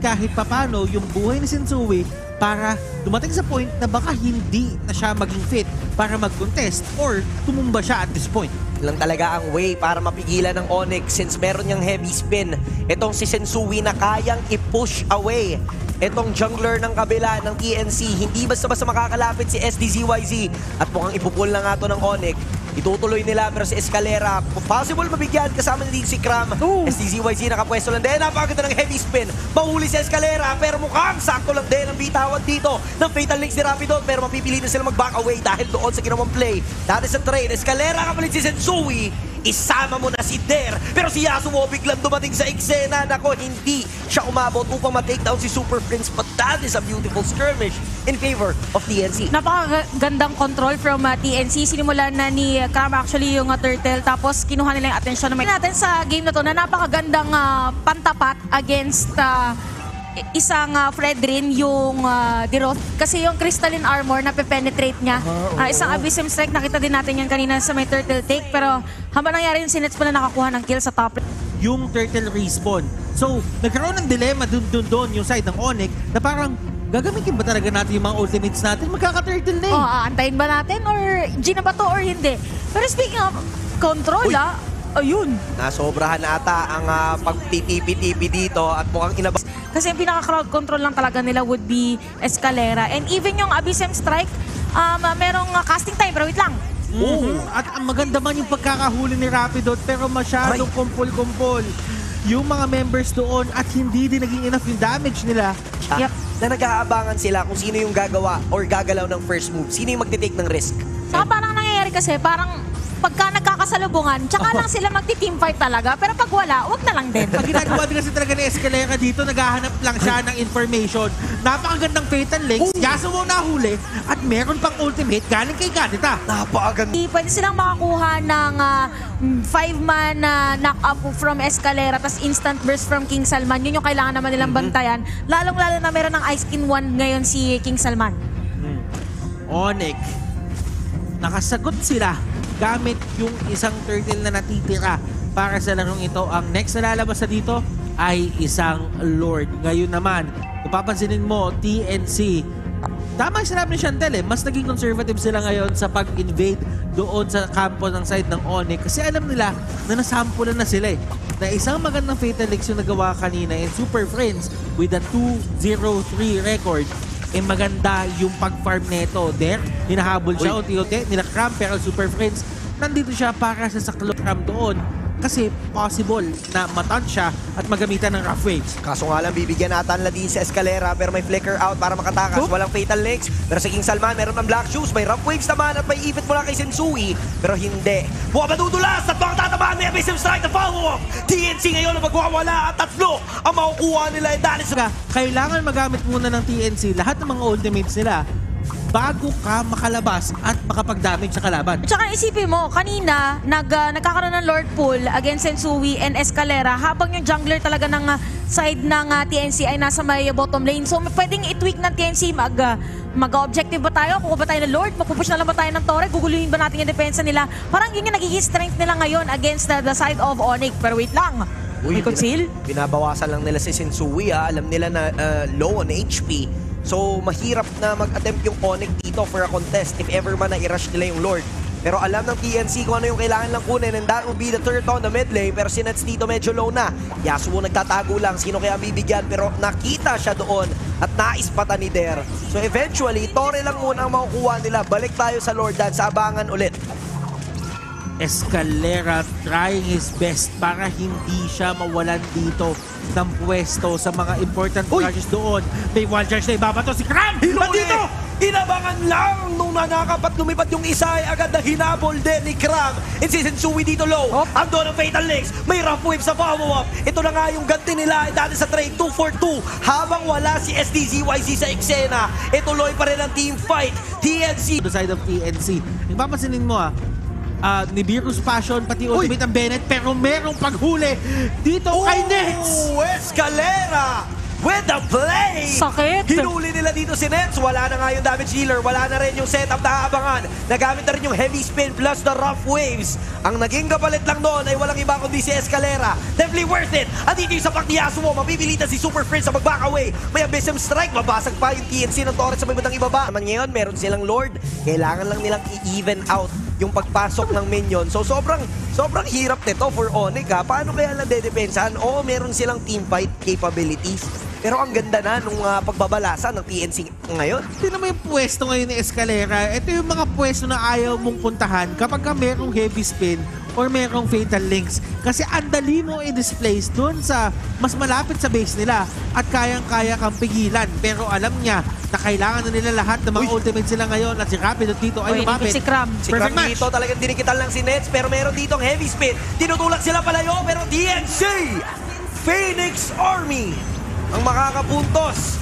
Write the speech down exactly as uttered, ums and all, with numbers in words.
kahit papano yung buhay ni Sensui para dumating sa point na baka hindi na siya maging fit para mag-contest or tumumba siya at this point. Lang talaga ang way para mapigilan ng Onyx since meron niyang heavy spin. Itong si Sensui na kayang i-push away itong jungler ng kabila ng T N C. Hindi basta-basta makakalapit si S D Z Y Z at mukhang ipupul na nga to ng Onyx. Itutuloy nila pero si Escalera, possible mabigyan kasama din si Cram. Ooh. S D Z Y Z nakapwesto lang din. Napakaganda ng heavy spin. Mahuli si Escalera pero mukhang sakto lang din ang bitawan dito ng Fatal Links ni Rapidon pero mapipili na sila mag-back away dahil doon sa ginawang play. That is a trade. Escalera kapalit si Sensui. Isama mo na si Der. Pero si Yasuo biglang dumating sa eksena. Nako, hindi siya umabot upang ma-take down si Super Prince. But that is a beautiful skirmish in favor of T N C. Napakagandang control from uh, T N C. Sinimulan na ni Cram actually yung uh, turtle. Tapos kinuha nila yung atensyon naman natin sa game na to na napakagandang uh, pantapat against uh, isang uh, Fredrin yung uh, Diroth. Kasi yung crystalline armor na pe-penetrate niya. Uh, isang Abyssem Strike, nakita din natin yan kanina sa may turtle take. Pero habang nangyari yung sinets pala nakakuha ng kill sa top. Yung turtle respawn. So, nagkaroon ng dilemma dun dun dun yung side ng Onyx na parang gagamitin ba talaga natin yung mga ultimates natin? Magkaka-turtle na eh. Oh, aantayin ba natin or G na ba to or hindi? Pero speaking of control, Uy. ah, ayun. Nasobrahan ata ang uh, pagtitipi-tipi dito at mukhang inabas. Kasi yung pinaka-crowd control lang talaga nila would be Escalera. And even yung Abyssem Strike, um, merong uh, casting time. Pero wait lang. Mm-hmm. At ang maganda man yung pagkakahuli ni Rapidot pero masyadong kumpol-kumpol yung mga members doon at hindi din naging enough yung damage nila. Yep. Na nag-aabangan sila kung sino yung gagawa or gagalaw ng first move. Sino yung magtitake ng risk. Saka parang nangyayari kasi, parang pagka nagkakasalubungan, tsaka lang sila magti-teamfight talaga. Pero pag wala, wag na lang din. Pag ginagawa din kasi talaga ni Escalera dito, naghahanap lang siya ng information. Napakagandang Fatal Links, Yasuo nahuli, at meron pang ultimate galing kay Ganita. Napakaganda. Pwede silang makakuha ng five-man uh, knock-up from Escalera tapos instant burst from King Salman. Yun yung kailangan naman nilang bantayan. Lalong-lalo na meron ng Ice King one ngayon si King Salman. Hmm. Onyx, nakasagot sila gamit yung isang turtle na natitira para sa larong ito. Ang next na lalabas na dito ay isang Lord. Ngayon naman, kung papansinin mo, T N C, tama yung sinabi ni Chantel eh, mas naging conservative sila ngayon sa pag-invade doon sa kampo ng side ng Onyx kasi alam nila na nasampulan na sila eh. Na isang magandang Fatal Links yung nagawa kanina in Super Friends with a two zero three record, eh maganda yung pag-farm neto. There, hinahabol siya unti-unti, nila Cram, pero Super Friends, nandito siya para sa saklo Cram doon. Kasi possible na matan siya at magamitan ng rough waves. Kaso nga lang, bibigyan natin la din sa Escalera pero may flicker out para makatakas. Oh? Walang Fatal Links. Pero sa King Salman, meron ng Black Shoes. May rough waves naman at may ipit mula kay Sensui. Pero hindi. Buka madudulas at baka tatamaan may Abyssem Strike na follow-up. T N C ngayon ang magwawala at tatlo ang makukuha nila. That is... Kailangan magamit muna ng T N C lahat ng mga ultimates nila bago ka makalabas at makapag-damage sa kalaban. Tsaka isipin mo, kanina nag, uh, nagkakaroon ng Lord Pool against Sensui and Escalera habang yung jungler talaga ng uh, side ng uh, T N C ay nasa may bottom lane. So pwedeng i-tweak ng T N C, mag, uh, mag-objective ba tayo? Kukuha ba tayo ng Lord? Magpupush na lang ba tayo ng Torre? Guguluhin ba natin yung depensa nila? Parang yun yung nagiging strength nila ngayon against uh, the side of Onyx. Pero wait lang, may conceal? Binabawasan lang nila si Sensui ha. Alam nila na uh, low on H P. So, mahirap na mag-attempt yung Onyx dito for a contest if ever man na-i-rush nila yung Lord. Pero alam ng T N C kung ano yung kailangan lang kunin and that will be the third on the mid lane. Pero si Nets dito medyo low na. Yasuo nagtatago lang. Sino kaya bibigyan? Pero nakita siya doon at naispatan ni Der. So, eventually, Torre lang muna ang makukuha nila. Balik tayo sa Lord Dan sa abangan ulit. Escalera trying his best para hindi siya mawalan dito ng pwesto sa mga important charges doon. May one charge na ibabato si Cram! Nandito! Inabangan lang nung nanakapat lumipat yung isa ay agad na hinabol din ni Cram. And si Sensui dito low. Oh. Ando ng Fatal Links. May rough wave sa follow-up. Ito na nga yung ganti nila dati sa trade two for two. Habang wala si S D Z Y Z sa eksena, ituloy pa rin ang team fight. T N C. The side of T N C. Yung papansinin mo ah, Uh, ni Virus Passion, pati ultimate ang Bennett, pero merong paghuli dito kay Nets! Escalera with the play! sakit. Hinuli nila dito si Nets. Wala na nga yung damage dealer. Wala na rin yung setup na aabangan. Nagamit na rin yung heavy spin plus the rough waves. Ang naging kapalit lang doon ay walang iba kundi si Escalera. Definitely worth it. At dito yung sapak ni Yasuo. Mabibilitan si Super Prince sa mag-back away. May Abyssum Strike. Mabasag pa yung T N C ng Torres sa may bandang ibaba. Naman ngayon, meron silang Lord. Kailangan lang nilang i-even out yung pagpasok ng minion. So sobrang sobrang hirap nito for Onyx ha. Paano kaya lang dedepensahan? Oo, meron silang team fight capabilities. Pero ang ganda na nung uh, pagbabalasan ng T N C ngayon. Tingnan mo yung pwesto ngayon ni Escalera. Ito yung mga pwesto na ayaw mong puntahan kapag ka merong heavy spin or merong fatal links. Kasi andali mo i-displace dun sa mas malapit sa base nila at kayang-kaya kang pigilan. Pero alam niya na kailangan na nila lahat ng mga Uy. ultimates sila ngayon at si Rapido dito ay Uy, lumapit. si Cram. Si Perfect Cram match. dito talagang dinikitan lang si Nets pero meron dito ang heavy spin. Tinutulak sila palayo pero T N C! Phoenix Army ang makakapuntos